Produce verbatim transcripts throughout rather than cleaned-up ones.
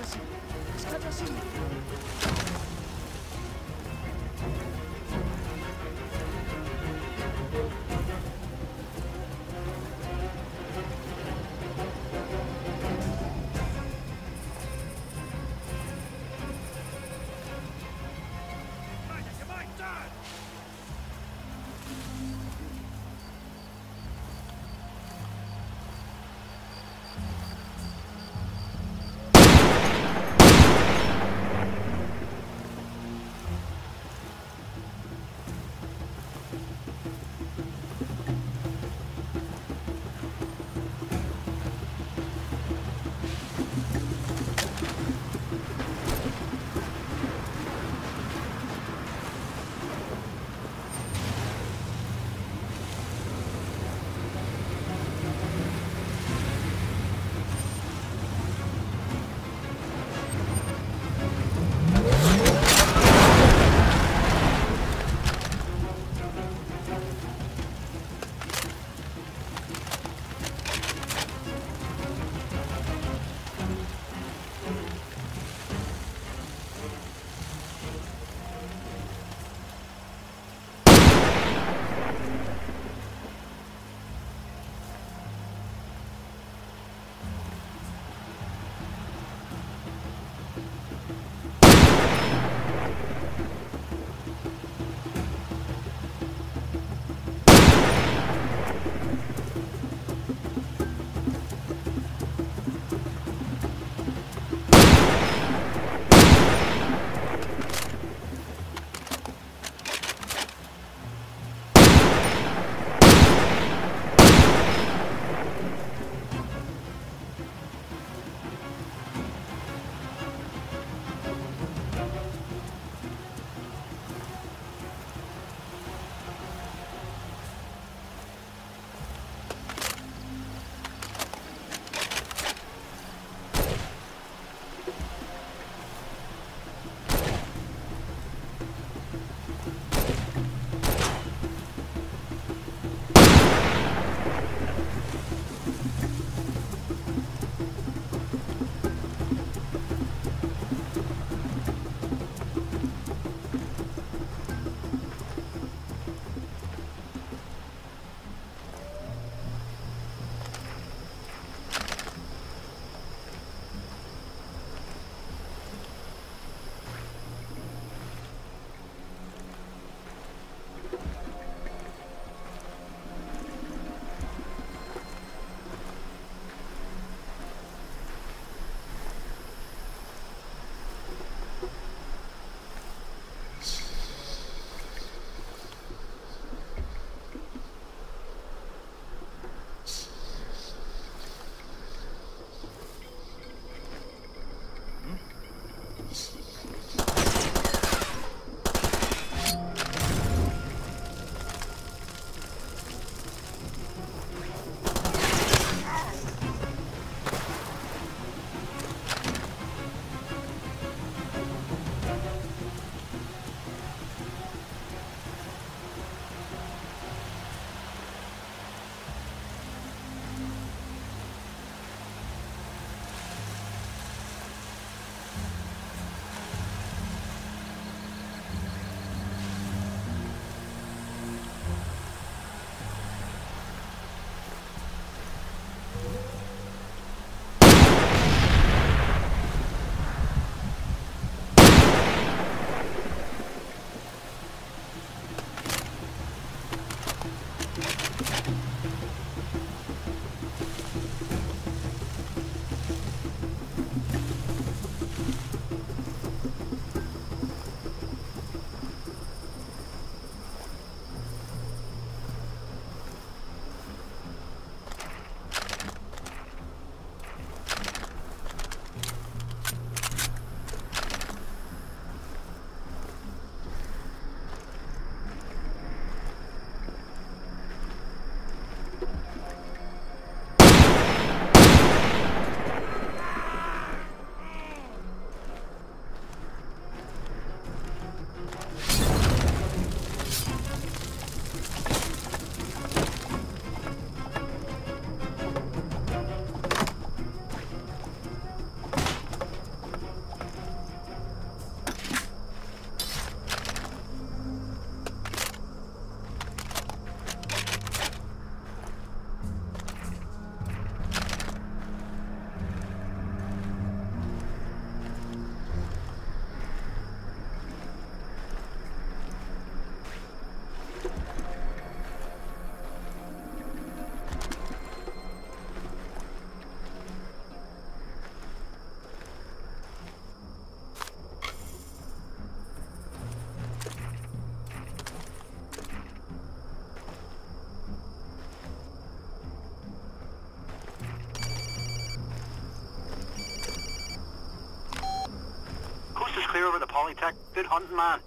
así. Escapa así. clear over the Polytech. Good hunting, man.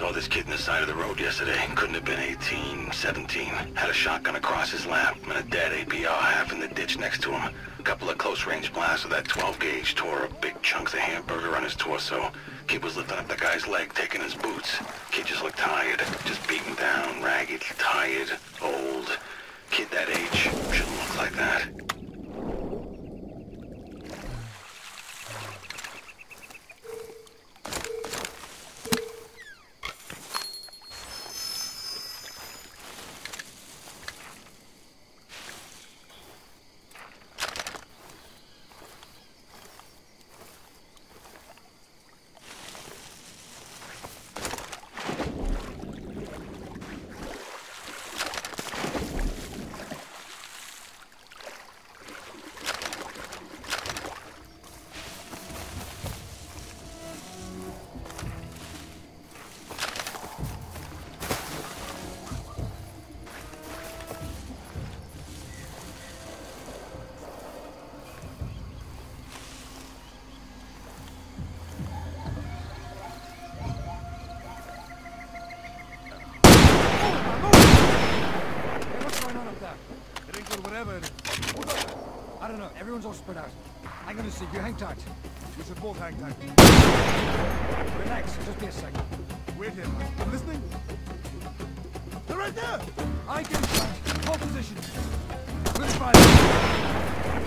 Saw this kid in the side of the road yesterday. Couldn't have been eighteen, seventeen. Had a shotgun across his lap and a dead A P R half in the ditch next to him. A couple of close-range blasts with that twelve gauge tore up big chunks of hamburger on his torso. Kid was lifting up the guy's leg, taking his boots. Kid just looked tired. Just beaten down, ragged, tired, old. Kid that age shouldn't look like that. I don't know, everyone's all spread out. I'm gonna see you, hang tight. We should both hang tight. Relax, just be a second. Wait here, man. I'm listening. They're right there! I can fight. Hold position. Good fight.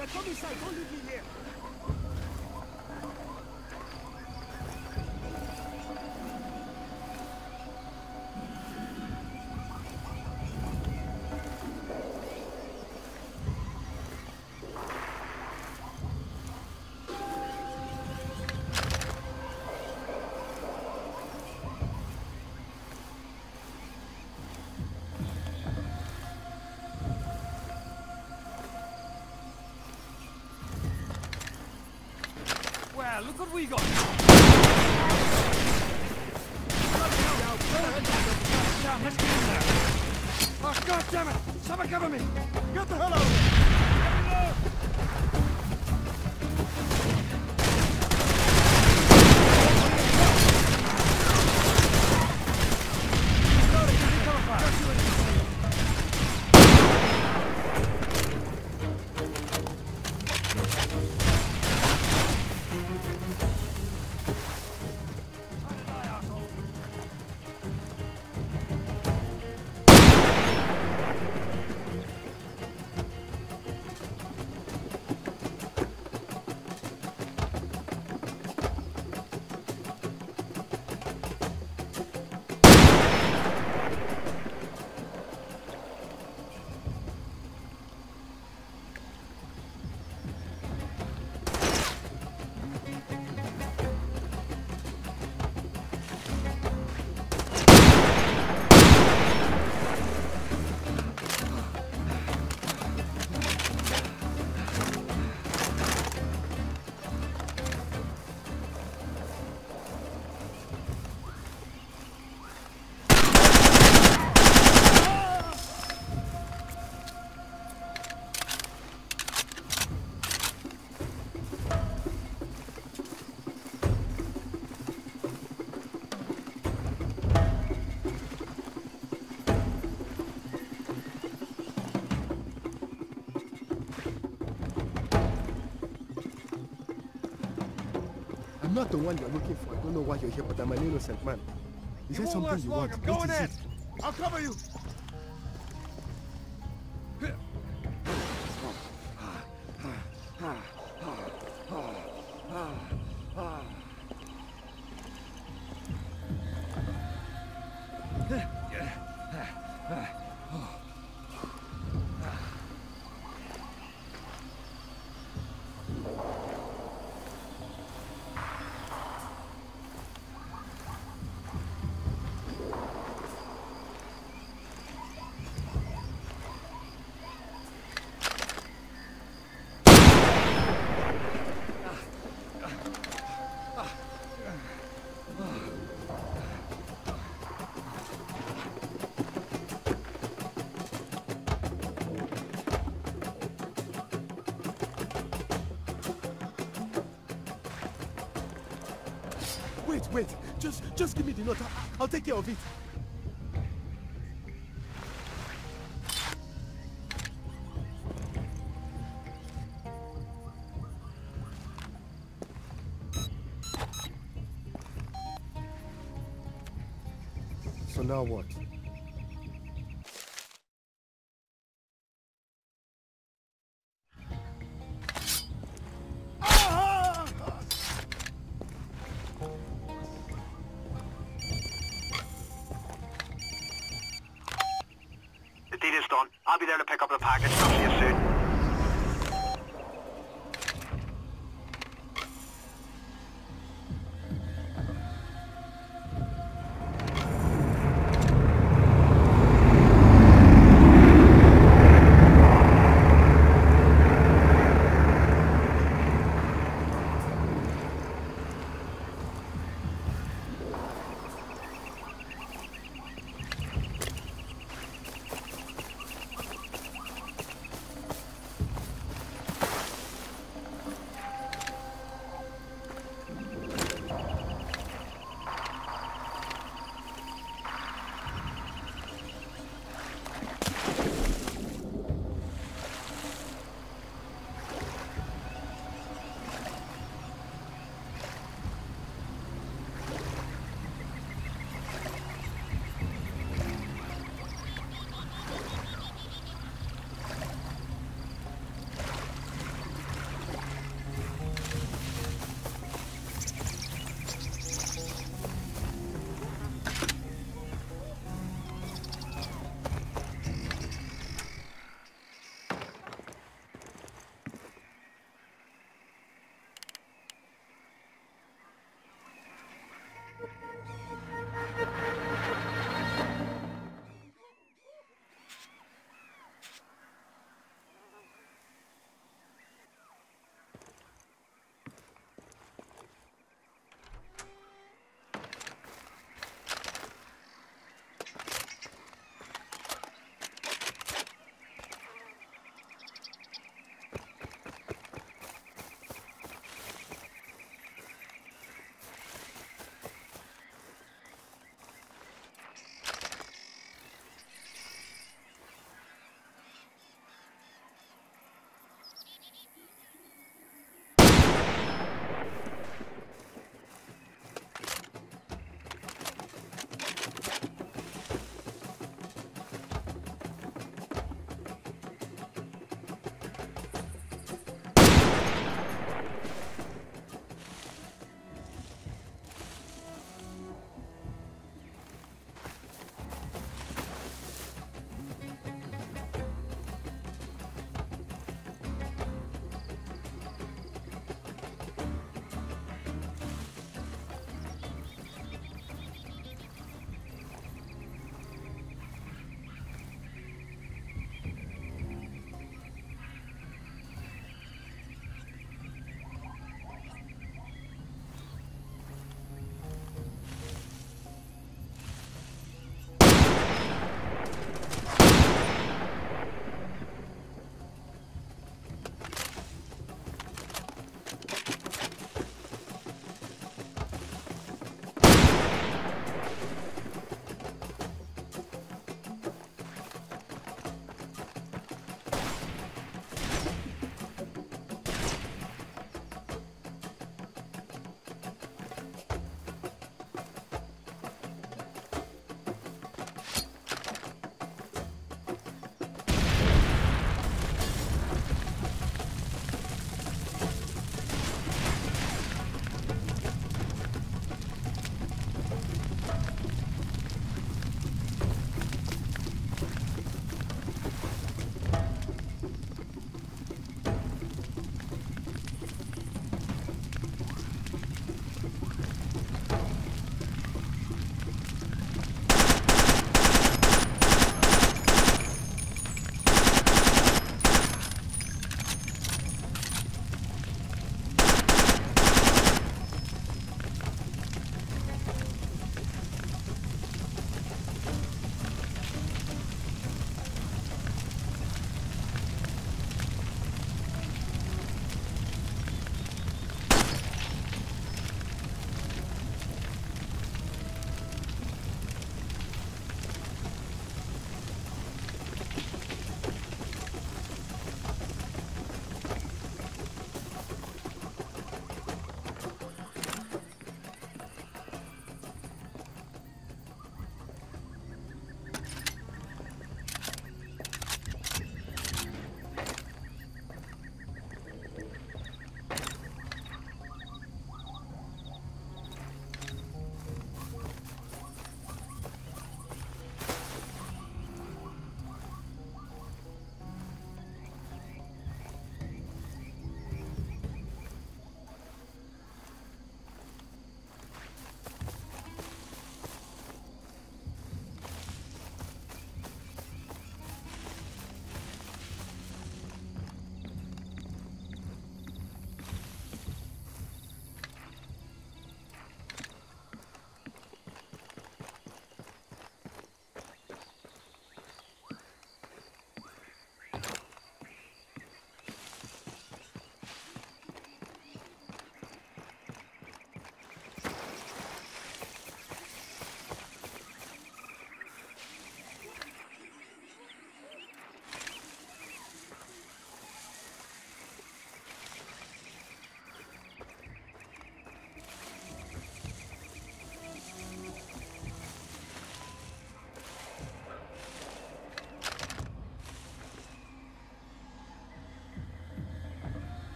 Yeah, come inside. Don't leave me here. Well, look what we got. Down, let's get in there. Oh, God damn it! Someone cover me! Get the hell out of here! I'm not the one you're looking for. I don't know why you're here, but I'm an innocent man. Is there something you want? I'm going in. I'll cover you. Wait, wait. Just, just give me the note. I'll, I'll take care of it. So now what? The deed is done. I'll be there to pick up the package. I'll see you soon.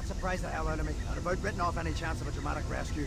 That surprised the hell out of me. I'd about written off any chance of a dramatic rescue.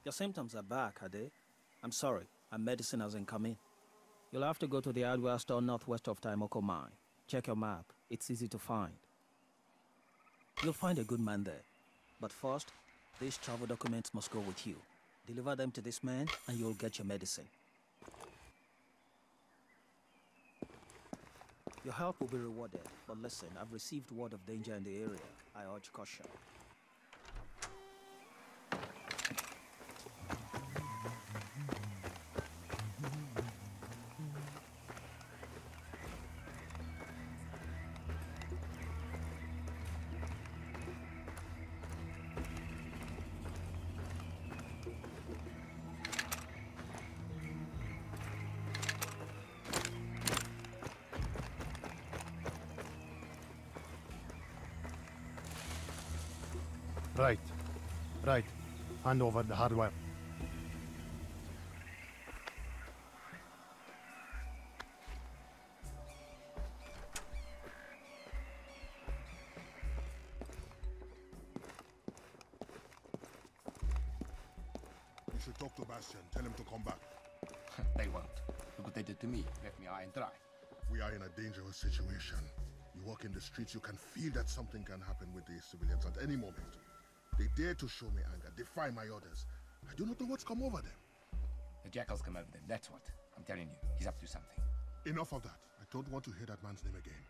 Your symptoms are back, are they? I'm sorry, my medicine hasn't come in. You'll have to go to the hardware store northwest of Taimoko Mine. Check your map. It's easy to find. You'll find a good man there. But first, these travel documents must go with you. Deliver them to this man, and you'll get your medicine. Your help will be rewarded, but listen, I've received word of danger in the area. I urge caution. Right. Right. Hand over the hardware. You should talk to Bastion. Tell him to come back. They won't. Look what they did to me. Left me high and dry. We are in a dangerous situation. You walk in the streets, you can feel that something can happen with these civilians at any moment. They dare to show me anger, defy my orders. I do not know what's come over them. The jackals come over them, that's what. I'm telling you, he's up to something. Enough of that. I don't want to hear that man's name again.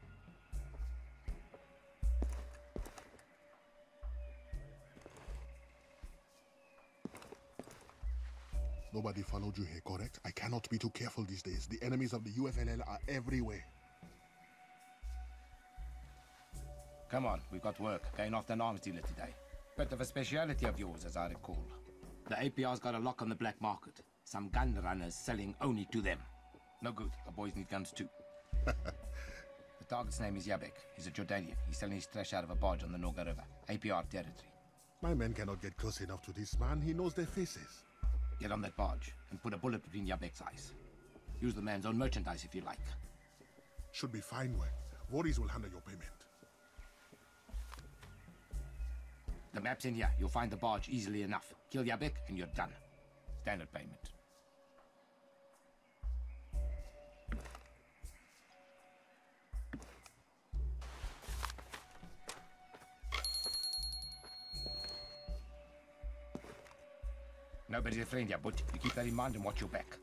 Nobody followed you here, correct? I cannot be too careful these days. The enemies of the U F L L are everywhere. Come on, we've got work. Going off an arms dealer today. Bit of a speciality of yours, as I recall. The A P R's got a lock on the black market. Some gun runners selling only to them. No good. The boys need guns too. The target's name is Yabek. He's a Jordanian. He's selling his trash out of a barge on the Noga River. A P R territory. My men cannot get close enough to this man. He knows their faces. Get on that barge and put a bullet between Yabek's eyes. Use the man's own merchandise if you like. Should be fine work. Voorhees will handle your payment. The map's in here. You'll find the barge easily enough. Kill Yabek and you're done. Standard payment. Nobody's a friend here, but you keep that in mind and watch your back.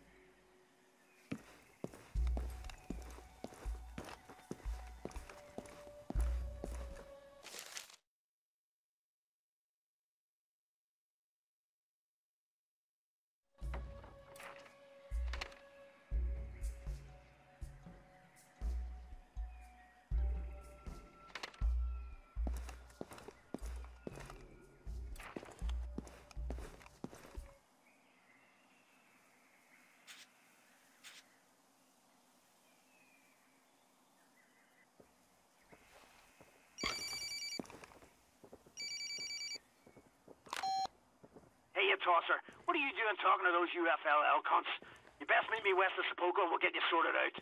Hey, you tosser. What are you doing talking to those U F L L cunts? You best meet me west of Sepulcro and we'll get you sorted out.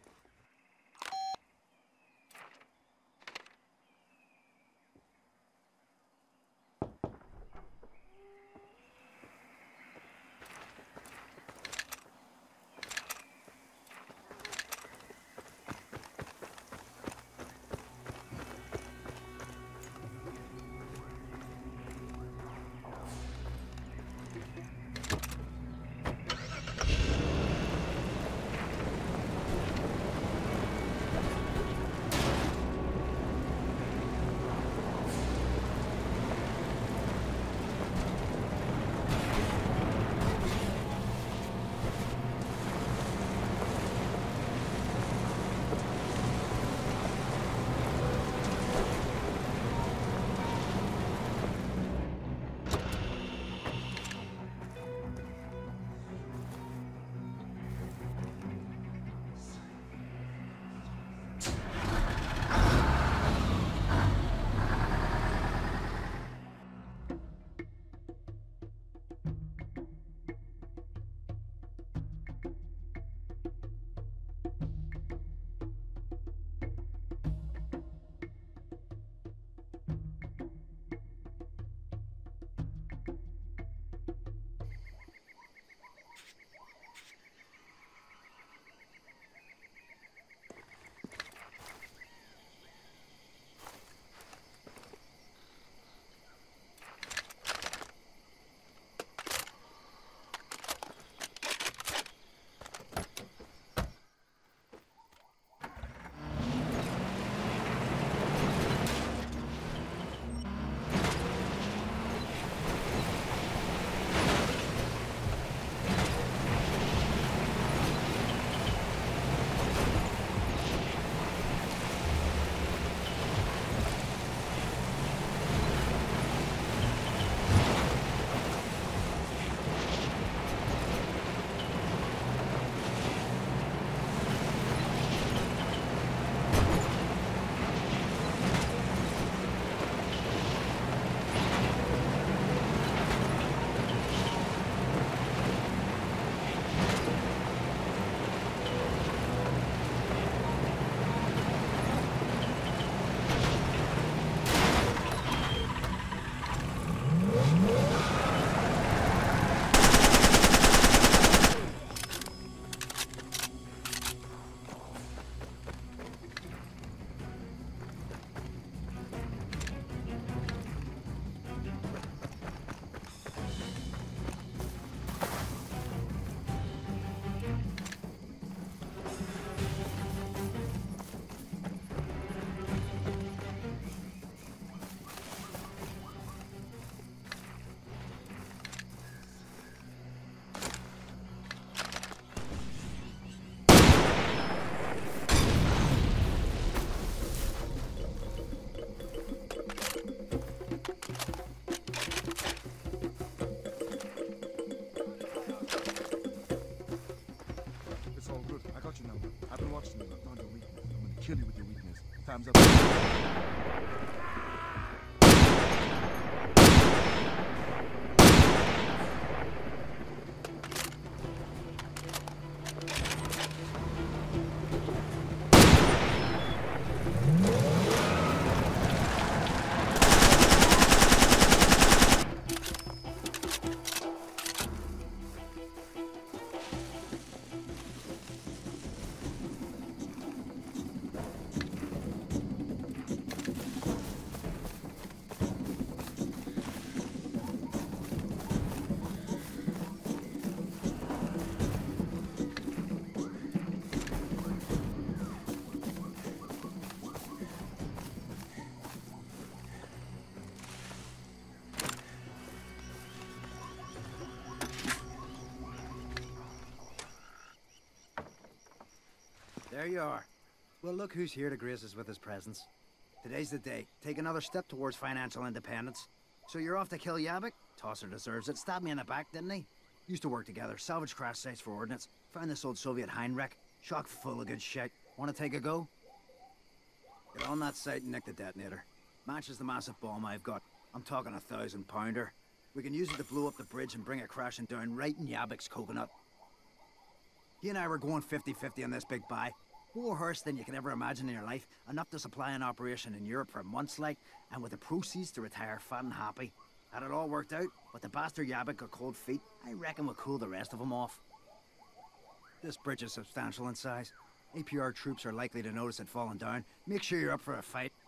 Arsenal. I found your weakness. I'm gonna kill you with your weakness. Time's up. There you are. Well, look who's here to grace us with his presence. Today's the day. Take another step towards financial independence. So you're off to kill Yabik? Tosser deserves it. Stabbed me in the back, didn't he? Used to work together. Salvage crash sites for ordnance. Found this old Soviet Heinrich. Chock full of good shit. Want to take a go? Get on that site and nick the detonator. Matches the massive bomb I've got. I'm talking a thousand pounder. We can use it to blow up the bridge and bring it crashing down right in Yabik's coconut. He and I were going fifty fifty on this big buy. More horse than you can ever imagine in your life. Enough to supply an operation in Europe for months like, and with the proceeds to retire fat and happy. Had it all worked out, but the bastard Yabik got cold feet. I reckon we'll cool the rest of them off. This bridge is substantial in size. A P R troops are likely to notice it falling down. Make sure you're up for a fight.